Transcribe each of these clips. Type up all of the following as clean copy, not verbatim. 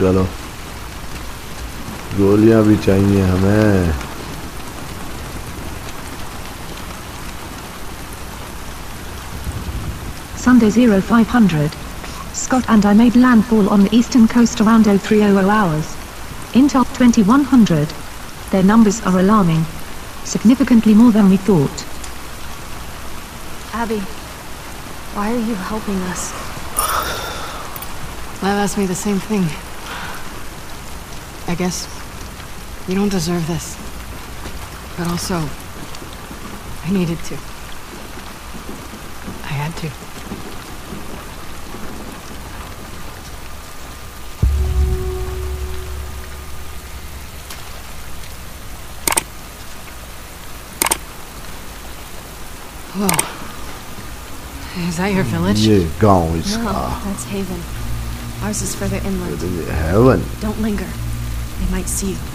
चलो गोलियां भी चाहिए हमें। Sunday 0500. Scott and I made landfall on the eastern coast around 0300 hours. Intel 2100. Their numbers are alarming. Significantly more than we thought. Abby, why are you helping us? Lev asked me the same thing. I guess you don't deserve this. But also, I needed to. I had to. Whoa. Is that your village? ये गांव इसका। No, that's Haven. Ours is further inland. Heaven. Don't linger. They might see you.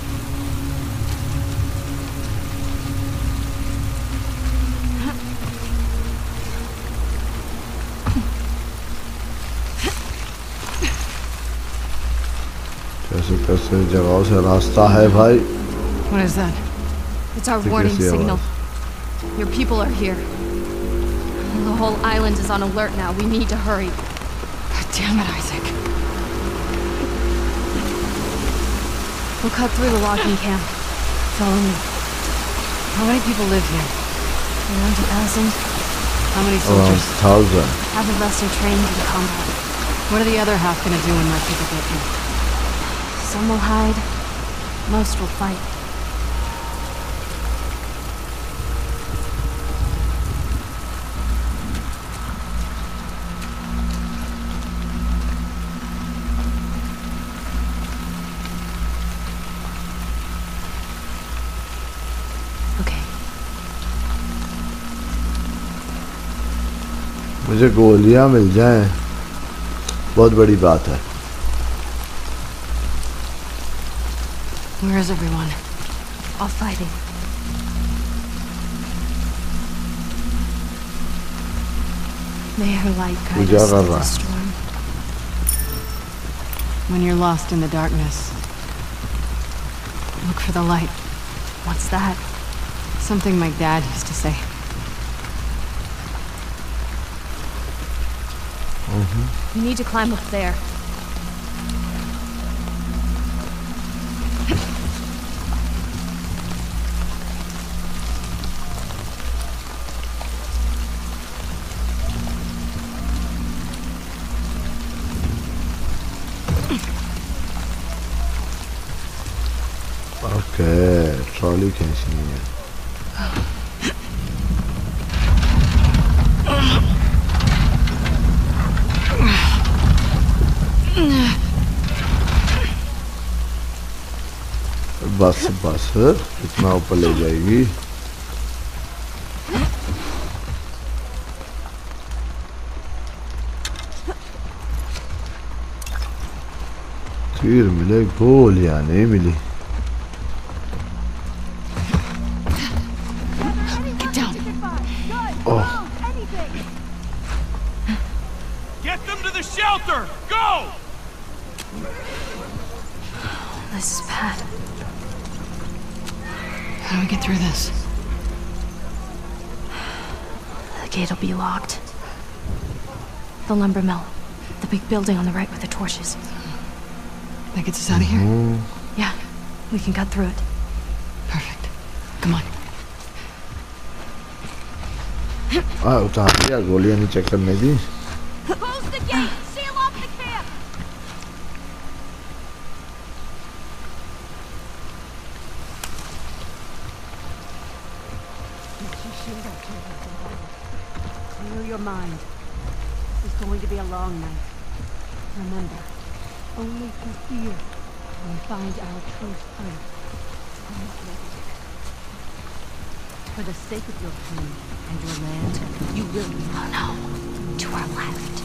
कैसे कैसे जगहों से रास्ता है भाई। What is that? It's our warning signal. Your people are here. The whole island is on alert now. We need to hurry. God damn it, Isaac. We'll cut through the logging camp. Follow me. How many people live here? Around 1,000. How many Around soldiers? 1,000. Half of us are trained in combat. What are the other half gonna do when my people get here? Some will hide. Most will fight. Okay. मुझे गोलियां मिल जाएं बहुत बड़ी बात है। Where is everyone? All fighting. May her light guide us through the storm. When you're lost in the darkness, look for the light. What's that? Something my dad used to say. We need to climb up there. Okay, trolley खींचनी है। बस बस इतना ऊपर ले जाएगी। तीर मिले गोलियां नहीं मिली। Get them to the shelter! Go! This is bad. How do we get through this? The gate will be locked. The lumber mill. The big building on the right with the torches. That gets us out of here? Yeah, we can cut through it. Perfect. Come on. उतार दिया गोलियां नहीं check करने दी। Close the gate! Seal off the camp! Clear your mind. This is going to be a long night. Remember, only through fear will we find our true strength. For the sake of your king and your land, you will. Oh no. To our left.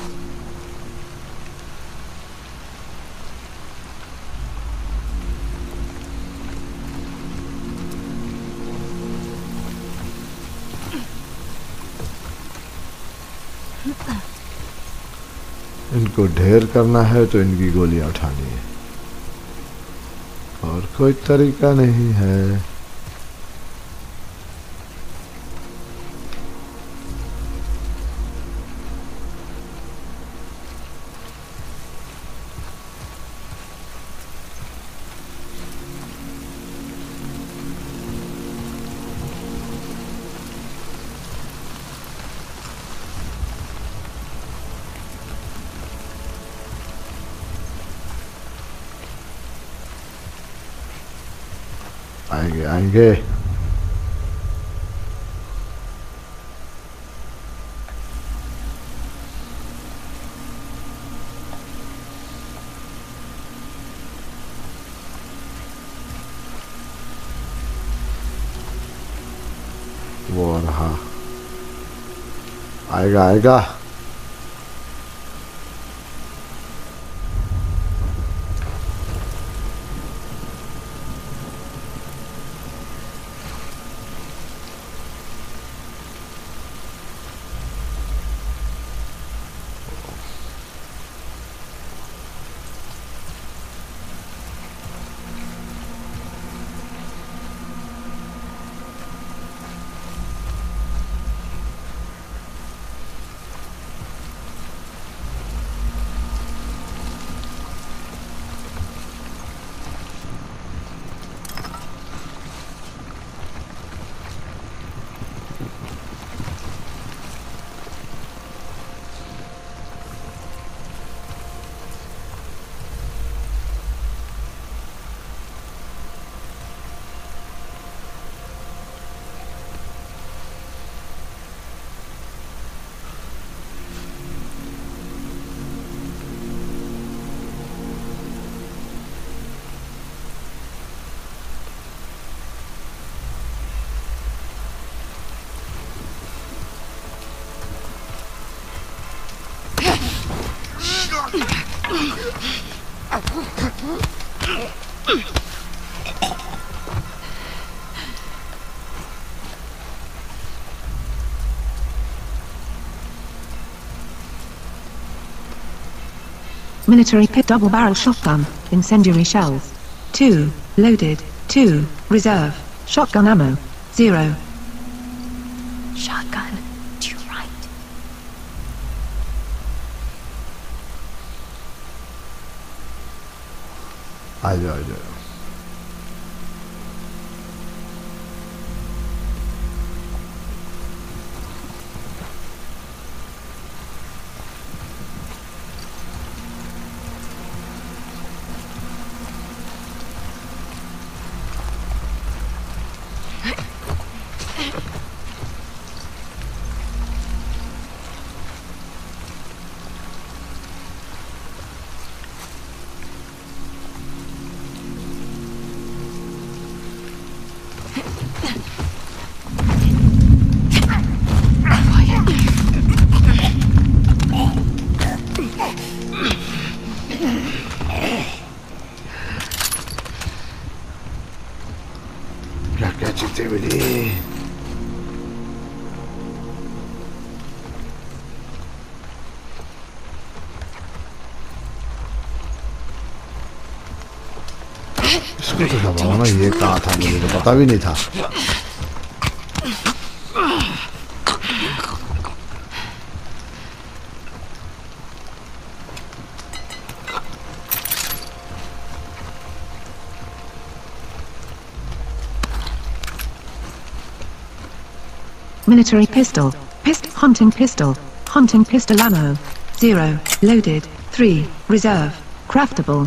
इनको ढेर करना है तो इनकी गोलियां उठानी है। और कोई तरीका नहीं है। आएंगे आएंगे। वो रहा, आएगा आएगा। Military pit double-barrel shotgun, incendiary shells. 2, loaded. 2, reserve. Shotgun ammo. 0. Shotgun. To your right. आ जाओ आ जाओ। क्या चीजें मिली? इसको तो दबाओ ना, ये कहाँ था मुझे तो पता भी नहीं था। Military pistol. Hunting pistol. Hunting pistol ammo. 0, loaded. 3, reserve. Craftable.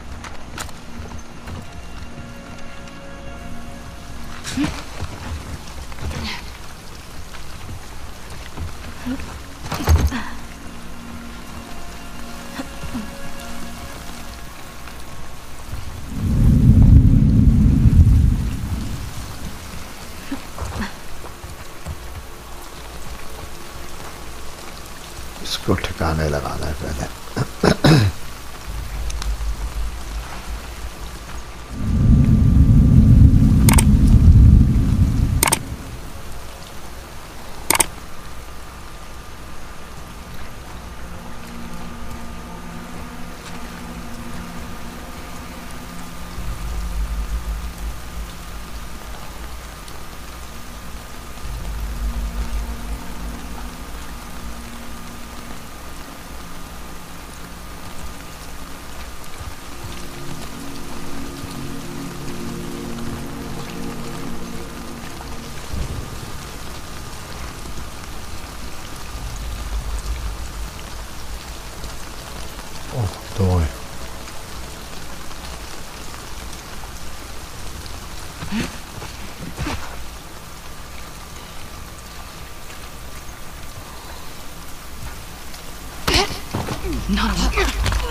इसको ठिकाने लगाना है पहले। Not a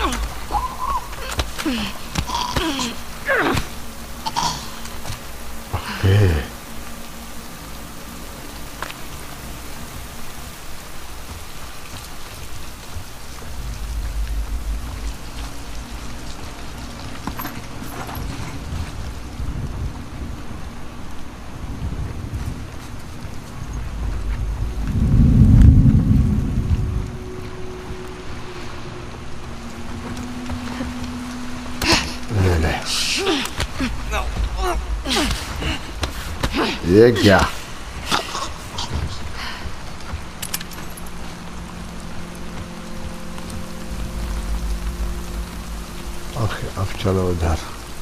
Okay. ये क्या ओके अब चलो उधर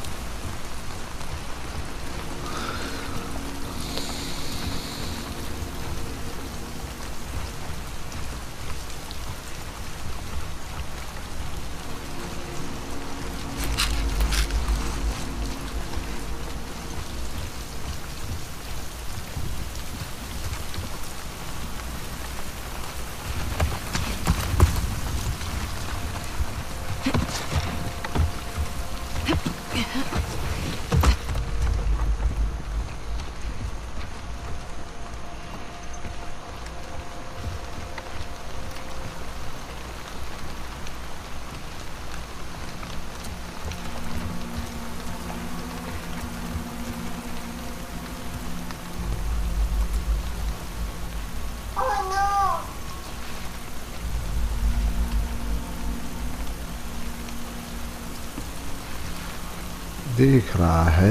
देख रहा है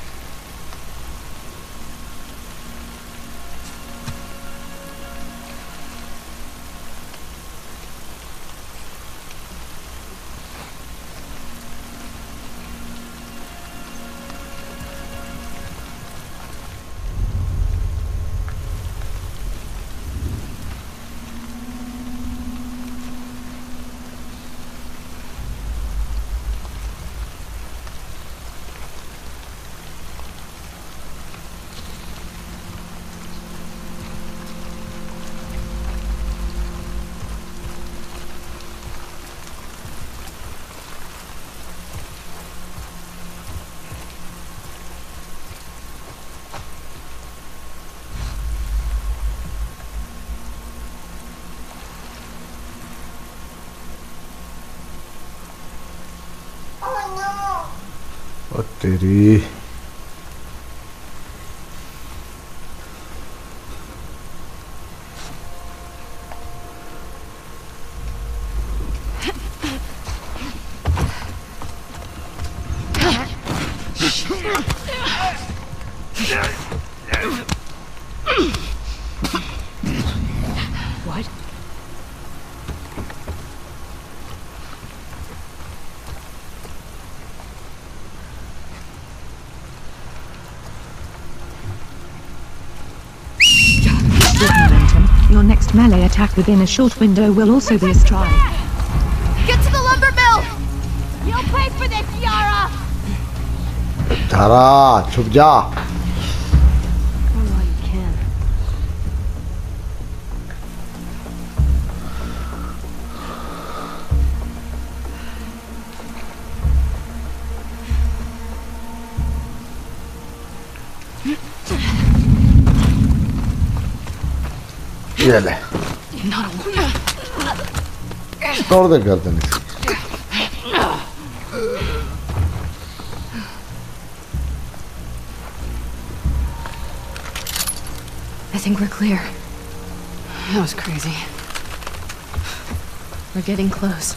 ओ तेरी What? Momentum. Your next melee attack within a short window will also be a strike. Get to the lumber mill! You'll pay for this, Yara! धारा छुप जा Run while you can. ये ले तोड़ दे गर्दन इसकी I think we're clear. That was crazy. We're getting close.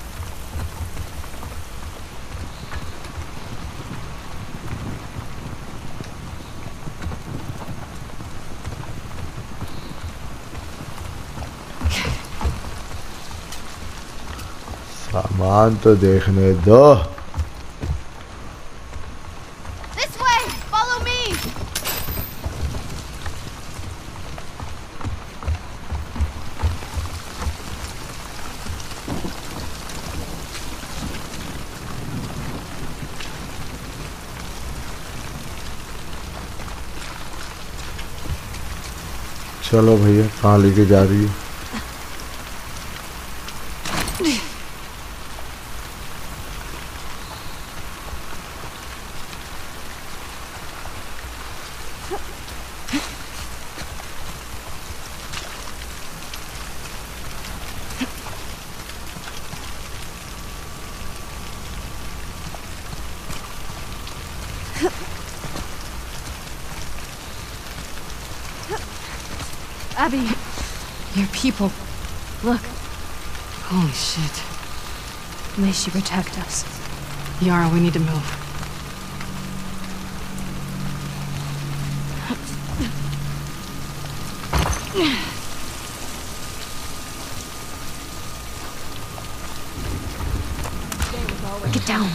सामान तो देखने दो This way! Follow me! चलो भैया, कहाँ लेके जा रही है? Abby, your people. Look, Holy shit. may she protect us. Yara, we need to move. Get down.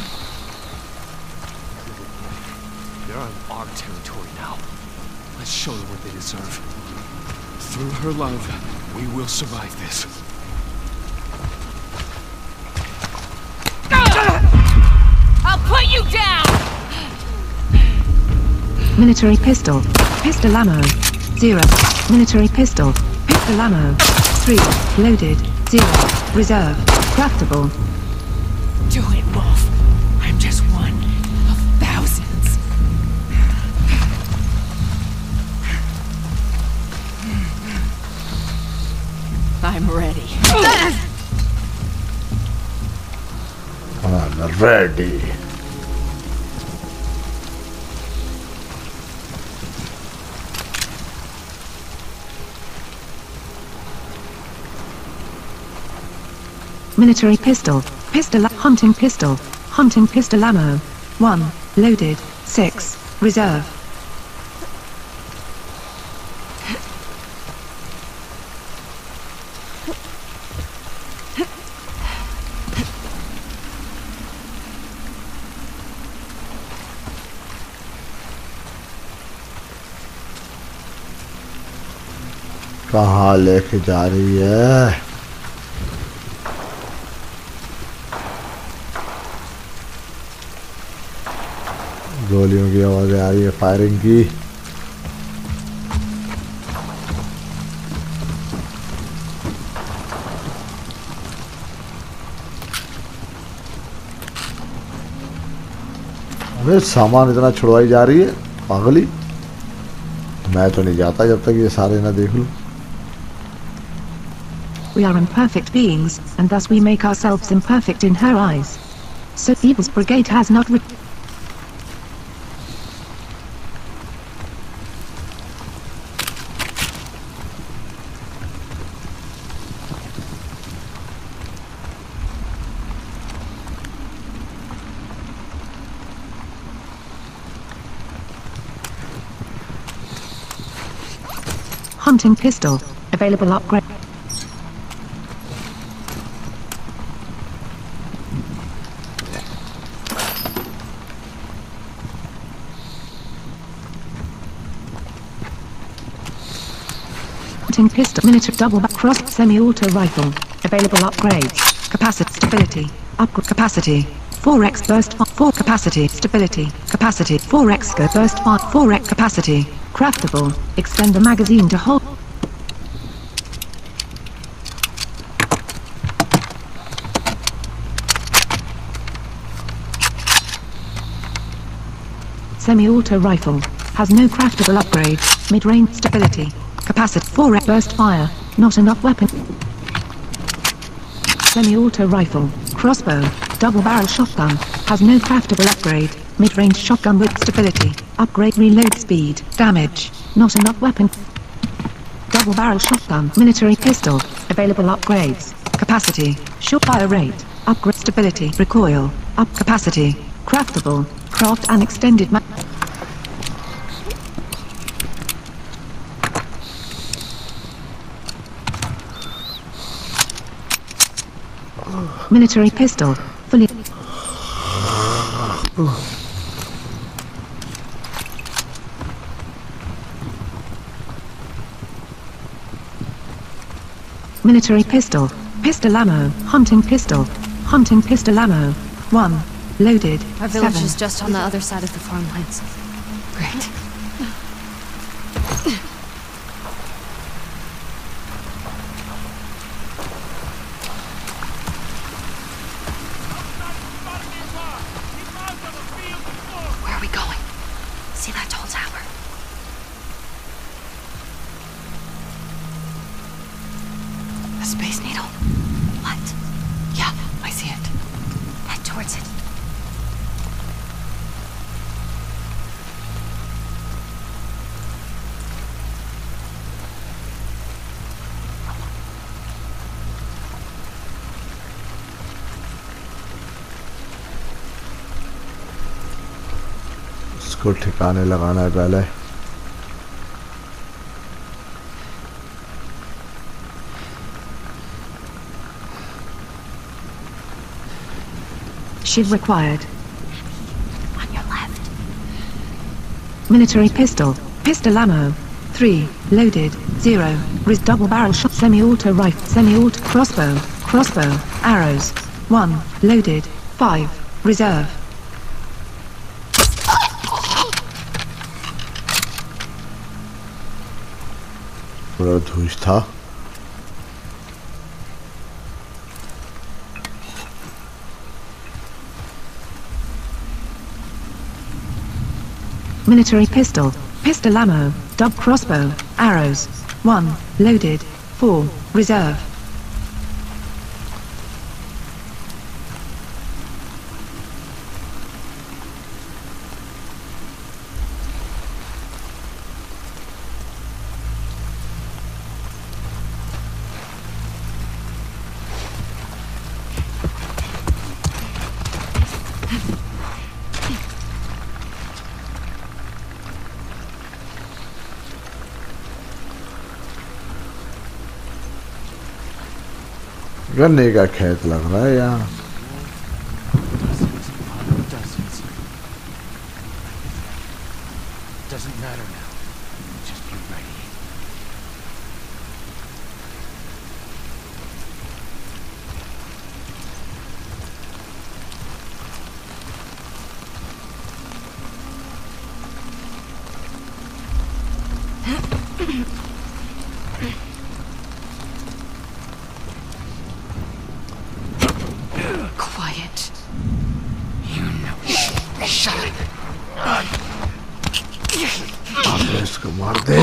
They're on our territory now. Let's show them what they deserve. Through her love, we will survive this. I'll put you down! Military pistol. Pistol ammo. 0. Military pistol. Pistol ammo. 3. Loaded. 0. Reserve. Craftable. Do it, Wolf. I'm just one of thousands. I'm ready. I'm ready. Military pistol. Hunting pistol. Hunting pistol ammo. 1. Loaded. 6. Reserve. कहाँ लेके जा रही है? गोलियों की आवाज़ें आ रही है, फायरिंग की। अबे सामान इतना छुड़वाई जा रही है, पागली। मैं तो नहीं जाता जब तक ये सारे ना देख लूं। We are imperfect beings, and thus we make ourselves imperfect in her eyes. So Evil's brigade has not Hunting pistol. Available upgrade. Hunting pistol. Miniature double back cross semi-auto rifle. Available upgrades. Capacity. Stability. Upgrade capacity. 4x burst 4 capacity. Stability. Capacity. 4x scope burst 4x capacity. Craftable. Extend the magazine to hold. Semi-auto rifle. Has no craftable upgrade. Mid-range stability. Capacity 4x burst fire. Not enough weapon. Semi-auto rifle. Crossbow. Double barrel shotgun. Has no craftable upgrade. Mid-range shotgun with stability. Upgrade reload speed. Damage. Not enough weapon. Double barrel shotgun. Military pistol. Available upgrades. Capacity. Short fire rate. Upgrade stability. Recoil. Up capacity. Craftable. Craft and extended military pistol. Fully. Military pistol. Pistol ammo. Hunting pistol. Hunting pistol ammo. 1. Loaded. Our village 7. is just on the other side of the farmlands. Great. see that tall tower? A space needle. What? Yeah, I see it. Head towards it. इसको ठिकाने लगाना है पहले. Shiv required. On your left. Military pistol. Pistol ammo. 3. Loaded. 0. Double barrel shot. Semi-auto rifle. Semi-auto crossbow. Crossbow. Arrows. 1. Loaded. 5. Reserve. पूरा धूस था. Military pistol. Pistol ammo. Dub crossbow. Arrows. 1. Loaded. 4. Reserve. गन्ने का खेत लग रहा है यहाँ. Dozens. Doesn't matter now. Just be ready. Quiet. You know. Shut up. आपने इसको मार दे.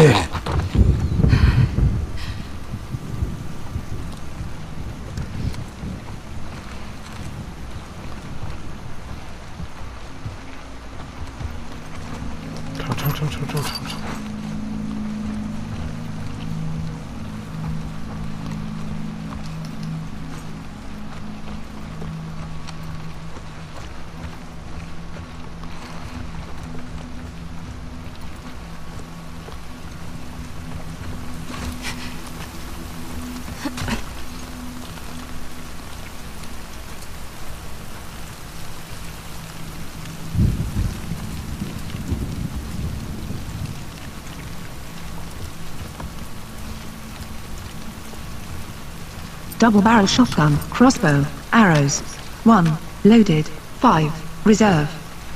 Double barrel shotgun. Crossbow. Arrows. 1. Loaded. 5. Reserve.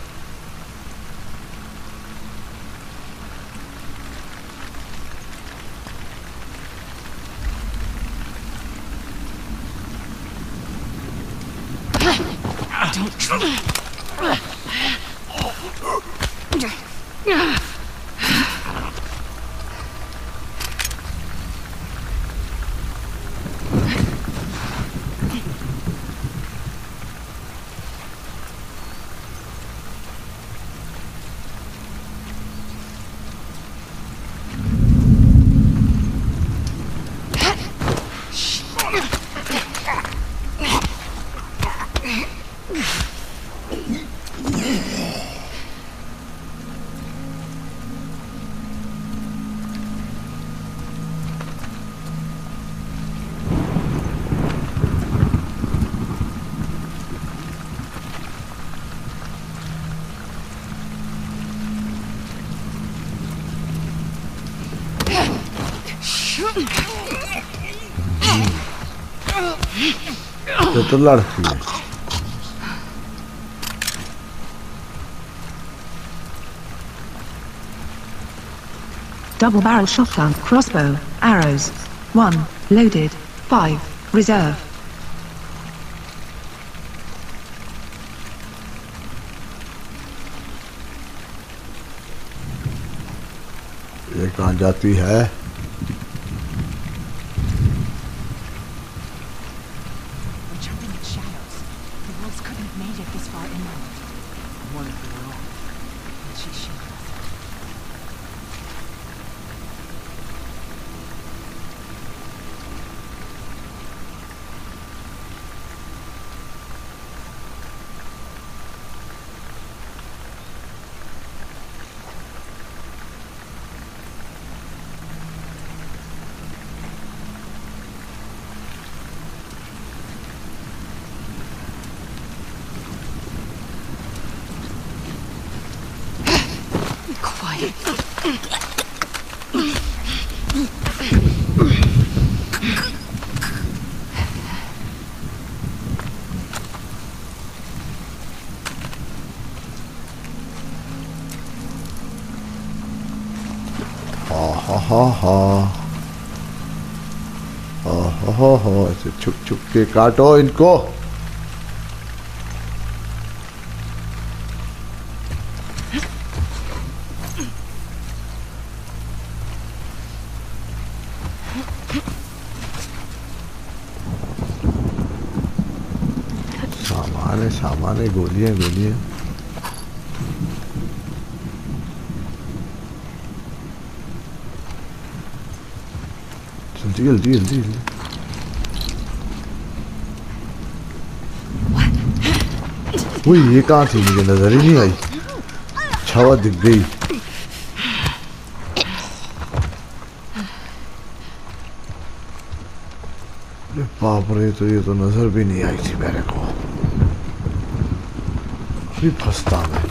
तो लड़ती है. Double barrel shotgun. Crossbow. Arrows. 1. Loaded. 5. Reserve. ये कहाँ जाती है? We're jumping at shadows. The wolves couldn't have made it this far inland. What if they were wrong? And she showed us. Quiet. ऐसे छुप छुप के काटो इनको। सामान है, गोलियां गोलियां। जल्दी जल्दी जल्दी जल्दी। वो ये कहाँ थी? मुझे नजर ही नहीं आई। छावा दिख गई। बाप रे, तो ये तो नजर भी नहीं आई थी मेरे को। अभी फंसता मैं।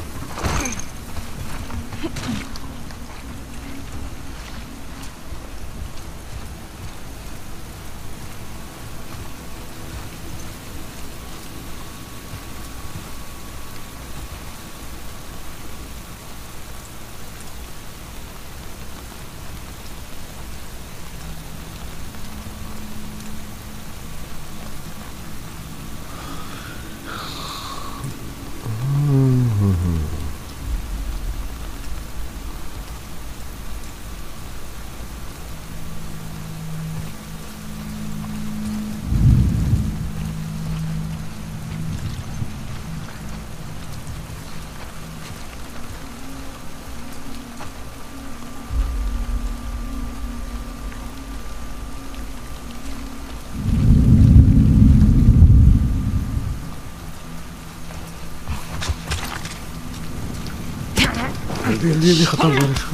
जल्दी खत्म कर इसको।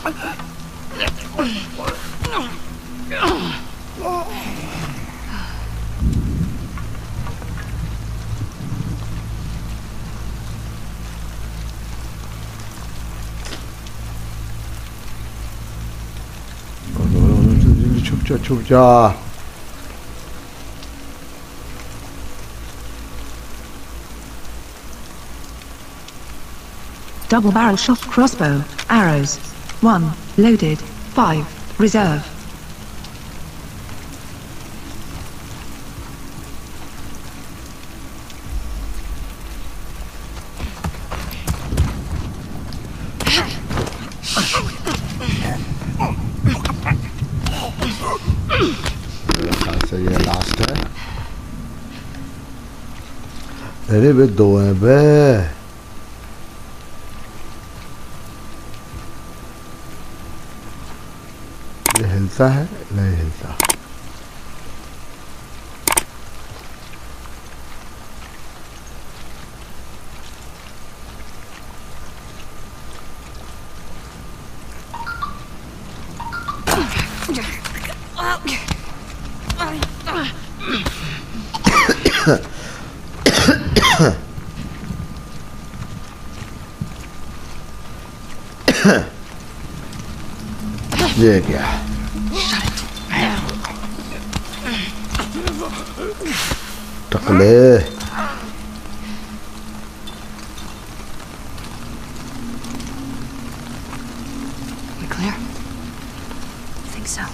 छुप जा। Double barrel shot crossbow, arrows. 1, loaded. 5, reserve. ये लास्ट है। अरे बे 2 हैं बे। ये हिलता है? नहीं हिलता। ये क्या? टकले। We clear? I think so.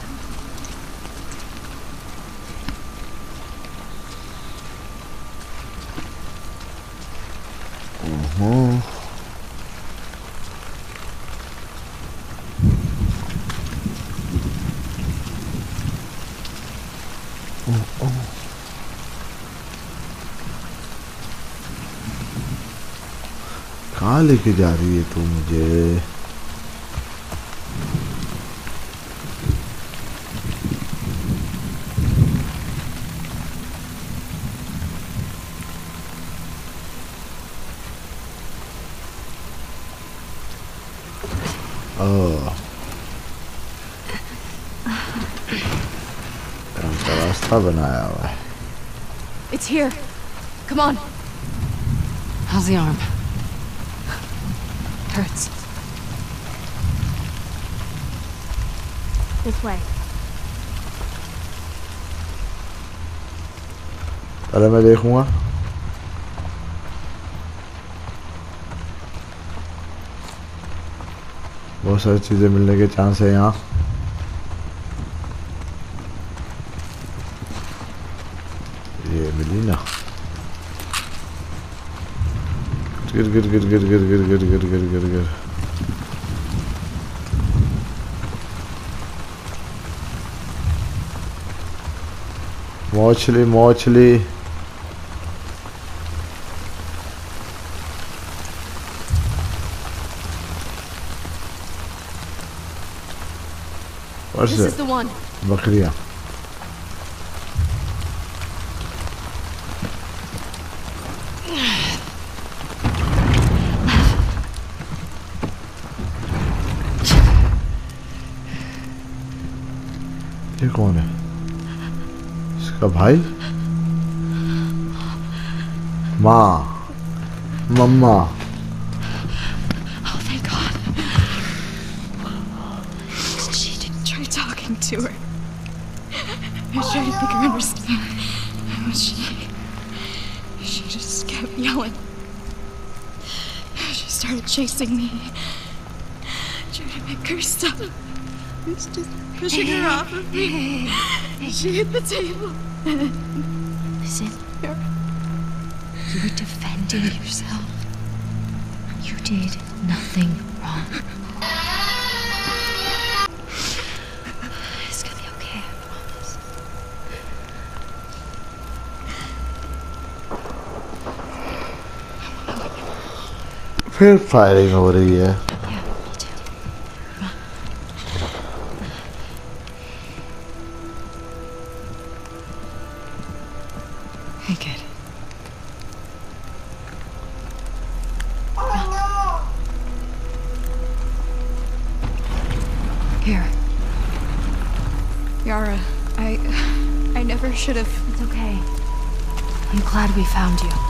कहाँ लेके जा रही है तू मुझे? रास्ता बनाया हुआ है। It's here. Come on. How's the arm? Hurts. This way. पहले मैं देखूंगा। बहुत सारी चीजें मिलने के चांस है यहाँ। ये मिली ना। गिर गिर गिर गिर गिर गिर गिर गिर गिर गिर गिर। मछली मछली। This is the one. बकरियाँ। ये कौन है? इसका भाई? माँ, मम्मा। Oh, thank God. She didn't try talking to her. I was trying to make her understand. But she just kept yelling. She started chasing me. Trying to make her stop. I was just pushing her off of me. She hit the table. Listen. You were defending yourself. You did nothing wrong. It's gonna be okay, I promise. फिर firing हो रही है। Yeah, me too. Come on. Hey, kid. Here. Yara, I never should have. It's okay. I'm glad we found you.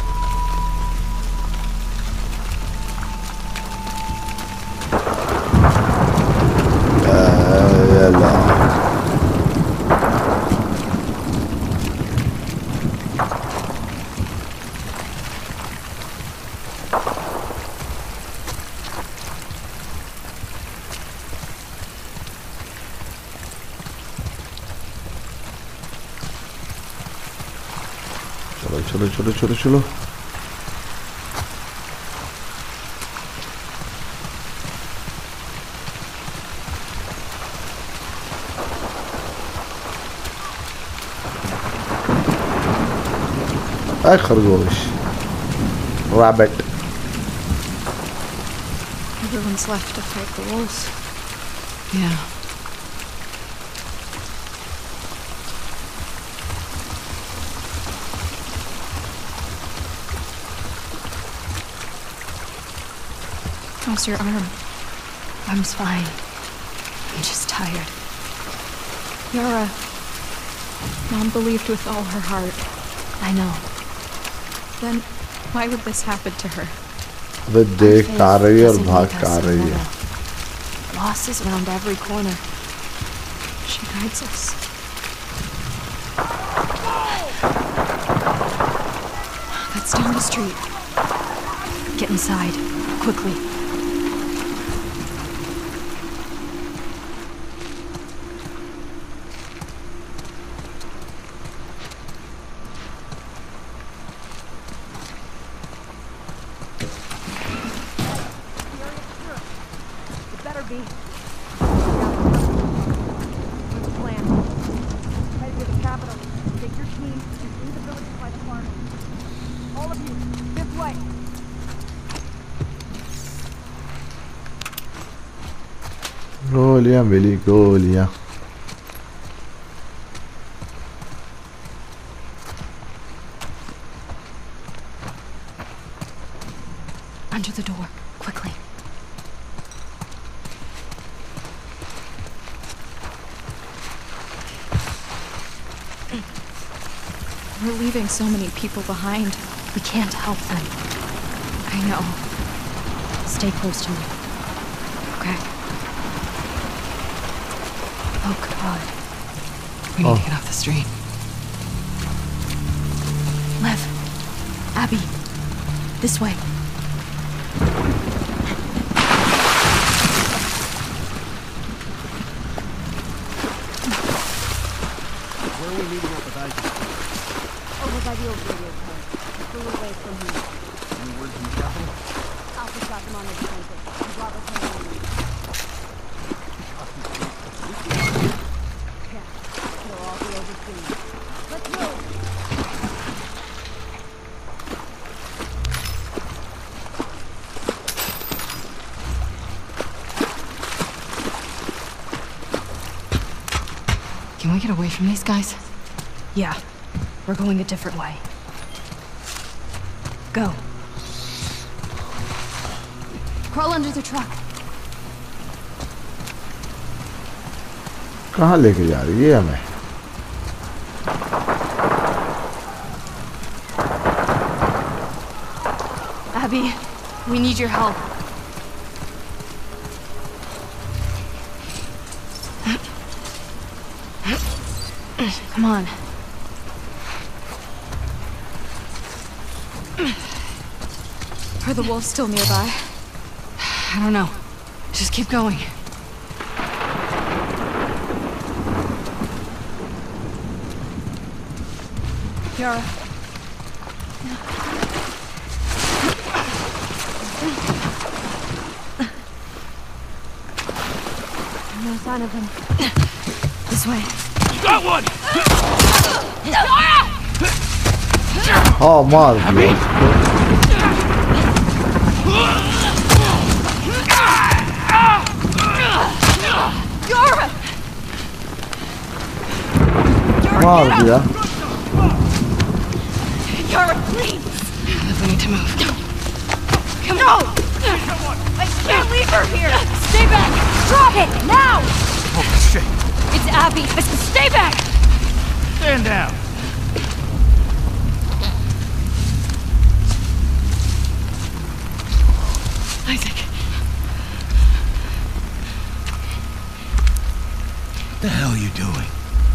चलो चलो चलो चलो। खरगोश, rabbit. Everyone's left to fight the wolves. Yeah. How's your arm? Arm's fine. I'm just tired. Yara, Mom believed with all her heart. I know. Then why would this happen to her? वे देख आ रही है और भाग आ रही है। Loss is around every corner. She guides us. That's down the street. Get inside, quickly. गोलियां मिली गोलियां. Under the door, quickly. We're leaving so many people behind. We can't help them. I know. Stay close to me. Okay? Oh, God. We need to get off the street. Lev. Abby. This way. Where are we meeting up with Isaac? Over by the old radio tower. Just a little way from here. Any word from the capital? Alpha got them on the defensive. And Bravo coming in. Yeah, it'll all be over soon. Let's move! Can we get away from these guys? Yeah. We're going a different way. Go. Crawl under the truck. कहाँ लेके जा रही है हमें? Abby, we need your help. Come on. Are the wolves still nearby? I don't know. Just keep going. Yara. No sign of them. This way. Got one! हाँ मार दिया. Yara! मार दिया. Yara, please! We need to move. Come on! I can't leave her here! Stay back! Drop it! Now! Oh, shit. It's Abby! I said stay back! Stand down. Isaac. What the hell are you doing?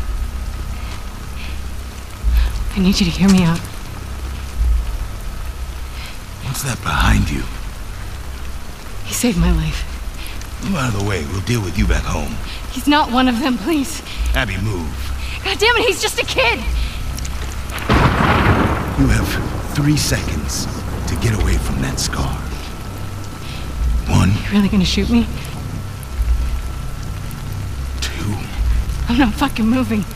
I need you to hear me out. What's that behind you? He saved my life. Move out of the way. We'll deal with you back home. He's not one of them, please. Abby, move. God damn it, he's just a kid! You have 3 seconds to get away from that scar. 1, You really gonna shoot me? 2. I'm not fucking moving.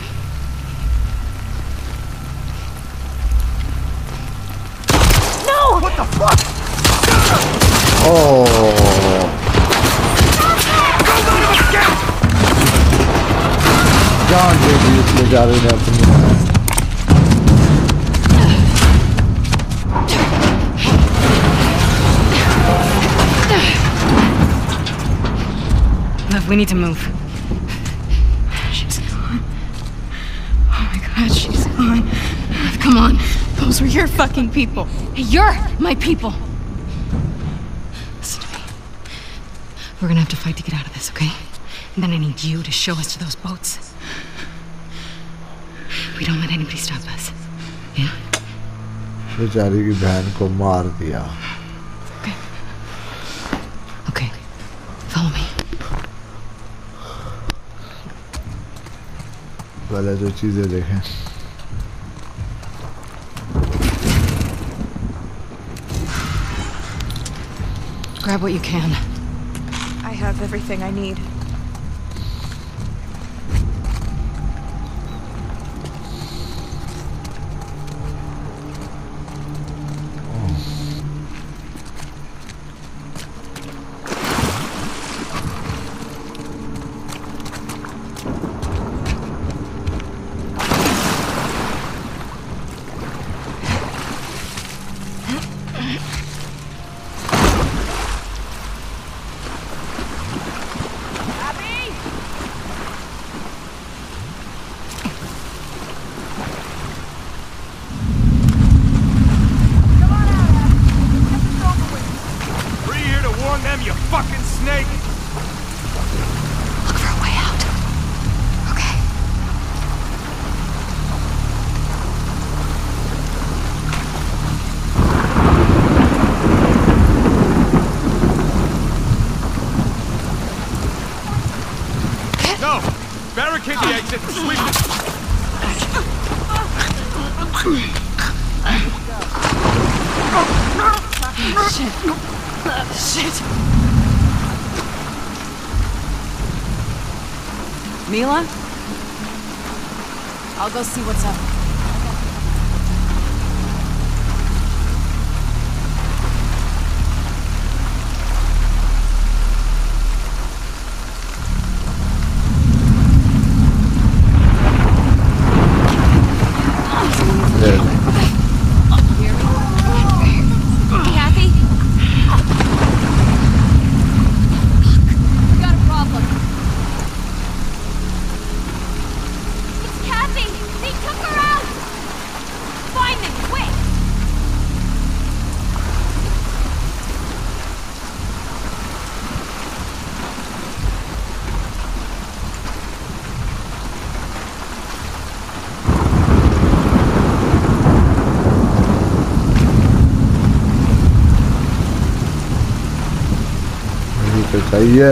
No! What the fuck? Oh. जान दे दी इसलिए जा रहे थे अपनी. Lev, we need to move. She's gone. Oh my God, she's gone. Lev, come on. Those were your fucking people. You're my people. Listen to me. We're gonna have to fight to get out of this, okay? And then I need you to show us to those boats. We don't let anybody stop us. Yeah? बेचारी की बहन को मार दिया. Okay. Okay. Follow me. पहले जो चीजें देखें. Grab what you can. I have everything I need. No! Barricade the exit and sweep it! Shit. Mila? I'll go see what's up. Kathy? We got a problem. It's Kathy! They took her out! Find them, quick! तो चाहिए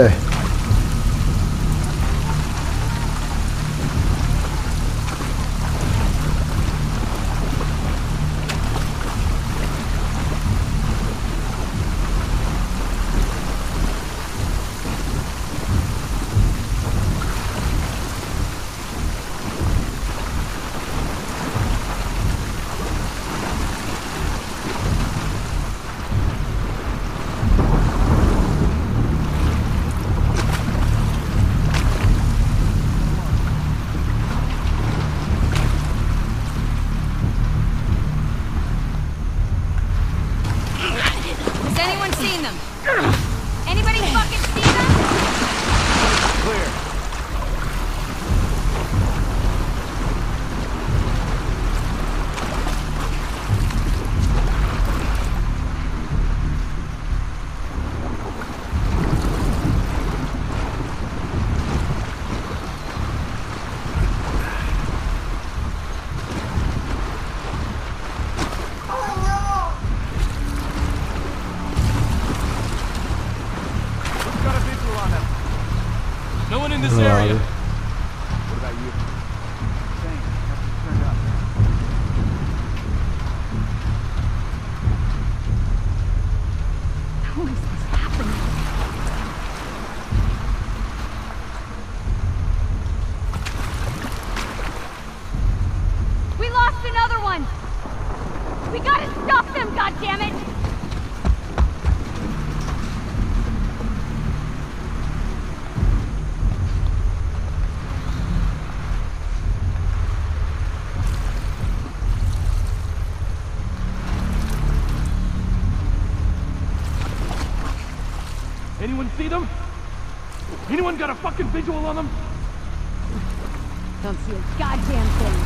Has anyone seen them? Anybody fucking see them? Clear. Got a visual on them. No one in this area. What about you? Same. Nothing's turned up. How is this happening? We lost another one! We gotta stop them, goddammit! Anyone see them? Anyone got a fucking visual on them? Don't see a goddamn thing.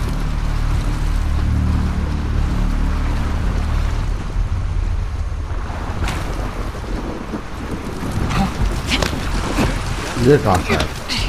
ये कहाँ से है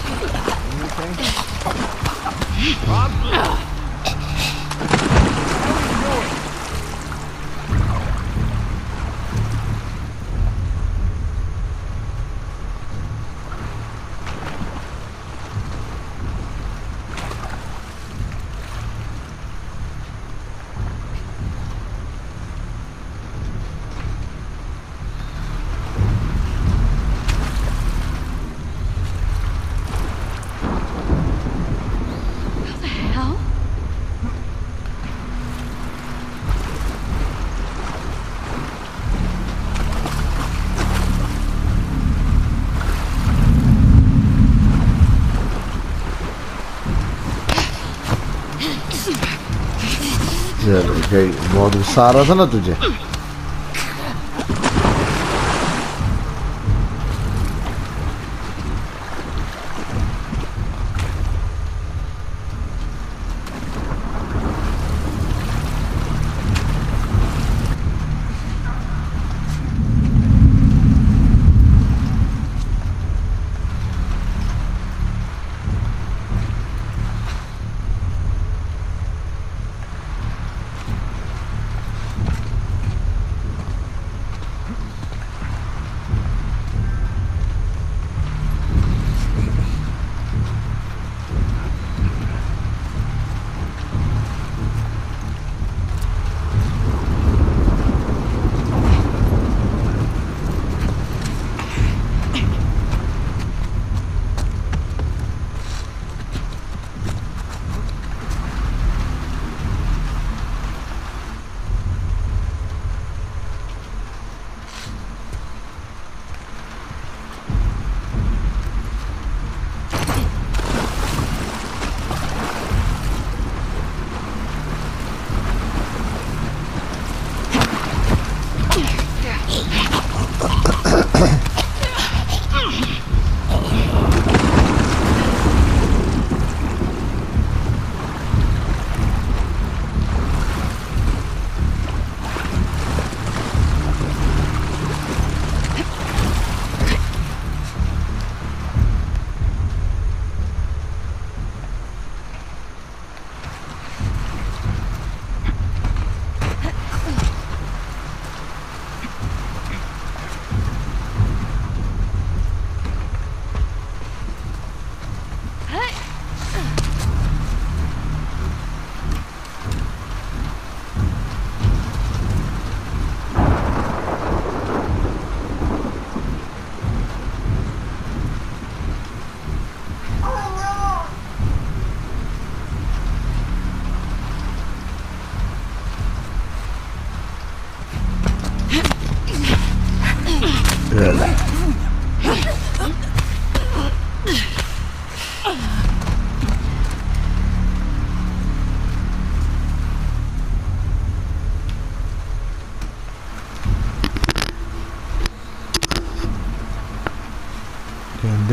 गई बहुत गुस्सा आ रहा था ना तुझे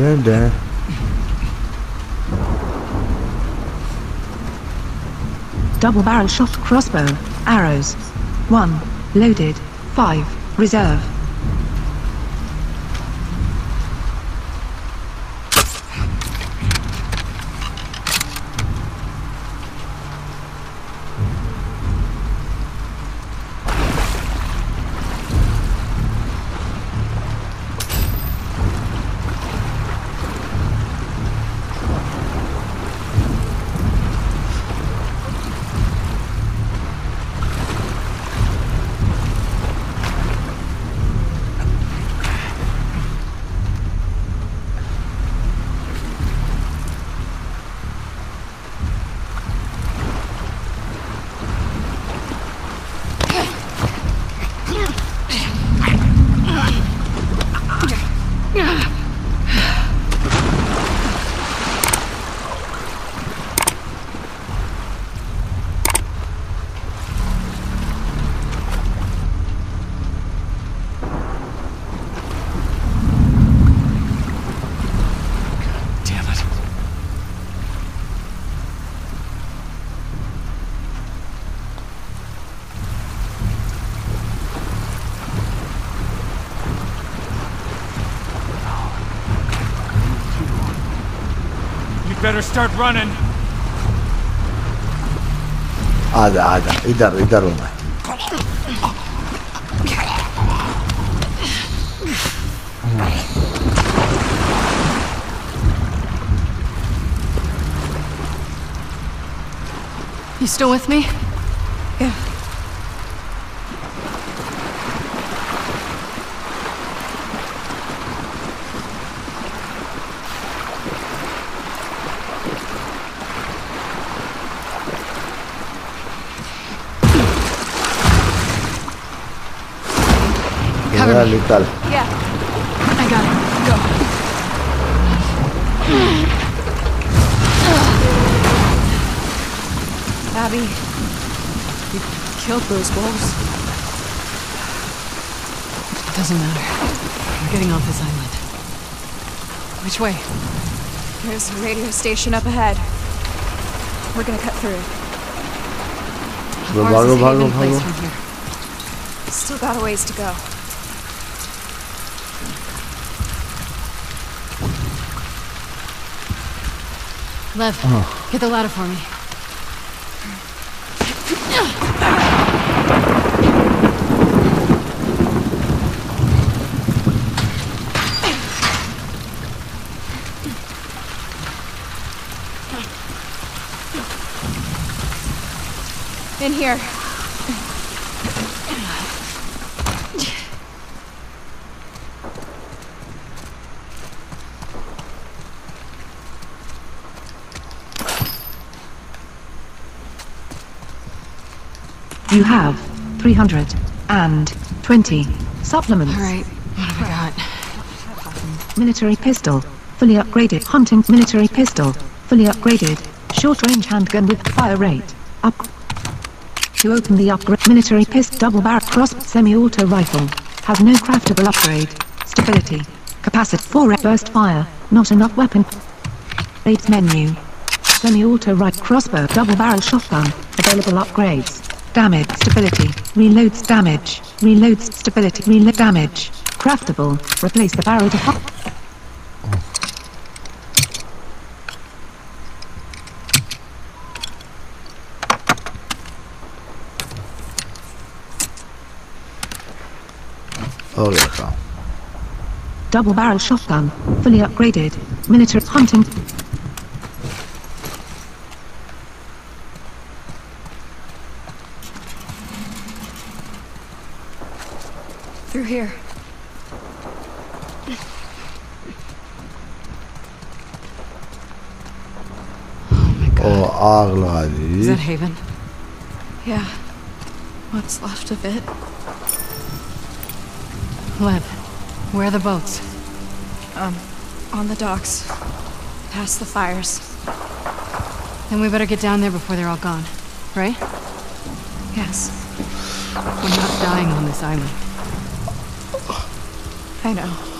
dun. Double barrel shot crossbow. Arrows. 1. Loaded. 5. Reserve. Better start running. आजा इधर इधर हूँ मैं. You still with me? Yeah. निकल. Yeah. I got it. Go. Abby, you killed those wolves. Doesn't matter. We're getting off this island. Which way? There's a radio station up ahead. We're gonna cut through. How far is this Haven place from here? Still got a ways to go. Lev, get the ladder for me. In here. You have 320 supplements. All right, what have we got? Military pistol, fully upgraded. Hunting military pistol, fully upgraded. Short-range handgun with fire rate. Up. To open the upgrade, military pistol double-barrel cross semi-auto rifle. Has no craftable upgrade. Stability. Capacity 4 burst fire. Not enough weapon. Aids menu. Semi-auto right crossbow double-barrel shotgun. Available upgrades. Damage, stability, reloads damage, reloads stability, reload damage, craftable, replace the barrel to hot. Oh yeah. Double barrel shotgun, fully upgraded, military hunting. Through here. Oh, आग लगा दी. Is that Haven? Yeah. What's left of it? Lev, where are the boats? On the docks. Past the fires. Then we better get down there before they're all gone, right? Yes. We're not dying on this island. I know.